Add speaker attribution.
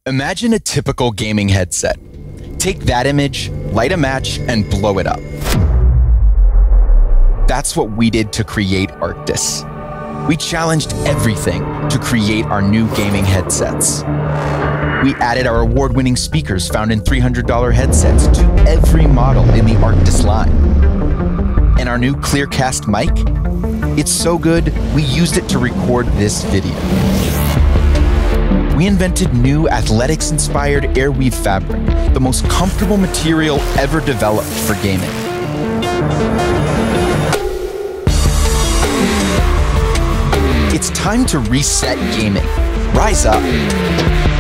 Speaker 1: Imagine a typical gaming headset. Take that image, light a match, and blow it up. That's what we did to create Arctis. We challenged everything to create our new gaming headsets. We added our award-winning speakers found in $300 headsets to every model in the Arctis line. And our new Clearcast mic? It's so good, we used it to record this video. We invented new athletics-inspired airweave fabric, the most comfortable material ever developed for gaming. It's time to reset gaming. Rise up.